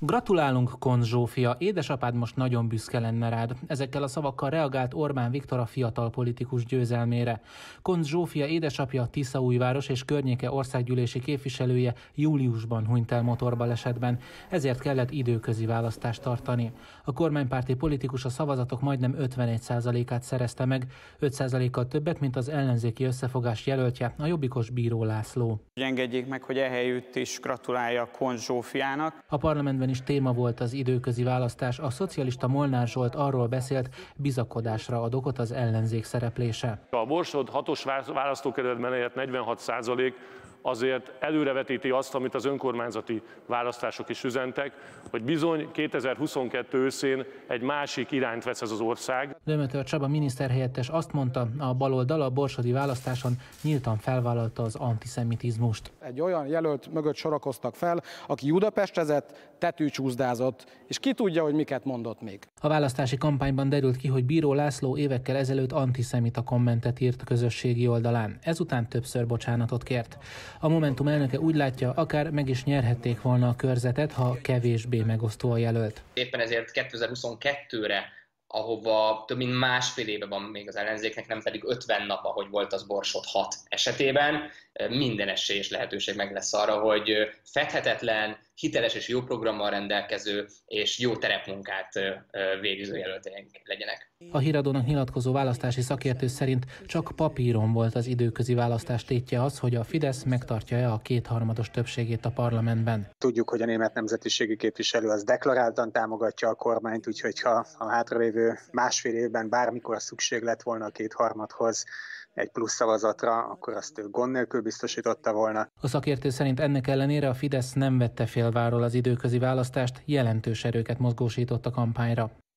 Gratulálunk, Koncz Zsófia, édesapád most nagyon büszke lenne rád. Ezekkel a szavakkal reagált Orbán Viktor a fiatal politikus győzelmére. Koncz Zsófia édesapja, Tiszaújváros és környéke országgyűlési képviselője júliusban hunyt el motorbalesetben, ezért kellett időközi választást tartani. A kormánypárti politikus a szavazatok majdnem 51%-át szerezte meg, 5%-kal többet, mint az ellenzéki összefogás jelöltje, a jobbikos Bíró László. Engedjék meg, hogy ehelyütt is gratuláljak Koncz Zsófiának. A parlamentben is téma volt az időközi választás. A szocialista Molnár Zsolt arról beszélt, bizakodásra ad okot az ellenzék szereplése. A Borsod 6-os választókerületben elért 46% azért előrevetíti azt, amit az önkormányzati választások is üzentek, hogy bizony 2022 őszén egy másik irányt vesz ez az ország. Dömötör Csaba miniszterhelyettes azt mondta, a baloldal a borsodi választáson nyíltan felvállalta az antiszemitizmust. Egy olyan jelölt mögött sorakoztak fel, aki budapestezett, tetőcsúszdázott, és ki tudja, hogy miket mondott még. A választási kampányban derült ki, hogy Bíró László évekkel ezelőtt antiszemita kommentet írt közösségi oldalán. Ezután többször bocsánatot kért. A Momentum elnöke úgy látja, akár meg is nyerhették volna a körzetet, ha kevésbé megosztó a jelölt. Éppen ezért 2022-re, ahova több mint másfél éve van még az ellenzéknek, nem pedig 50 nap, ahogy volt az Borsod 6 esetében, minden esély és lehetőség meg lesz arra, hogy fedhetetlen, hiteles és jó programmal rendelkező és jó terepmunkát végző jelölteink legyenek. A Híradónak nyilatkozó választási szakértő szerint csak papíron volt az időközi választás tétje az, hogy a Fidesz megtartja-e a kétharmados többségét a parlamentben. Tudjuk, hogy a német nemzetiségi képviselő az deklaráltan támogatja a kormányt, úgyhogy ha a hátralévő másfél évben bármikor szükség lett volna a kétharmadhoz egy plusz szavazatra, akkor azt ő gond nélkül biztosította volna. A szakértő szerint ennek ellenére a Fidesz nem vette félváról az időközi választást, jelentős erőket mozgósított a kampányra.